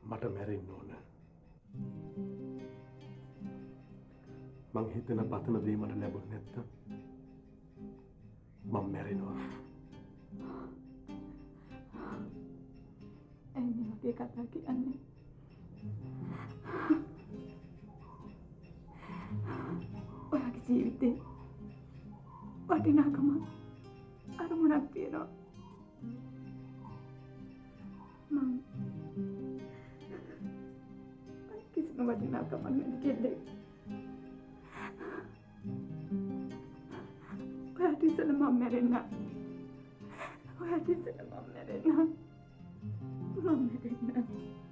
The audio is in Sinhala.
මට මැරෙන්න ඕන. මං හිතන පතන දේ මට ලැබුණ නැත්තම් මම මැරෙනවා. ඇයි මේ වගේ කතා කියන්නේ? ඔයාගේ ජීවිතේ වටිනාකම අරමුණක් තියෙනවා. මම කිසිම වටිනාකමක් නැති කෙල්ලෙක්. ඔයාට ඉස්සෙල්ලා මම මැරෙන්න. ඔයාට ඉස්සෙල්ලා මම මැරෙන්න.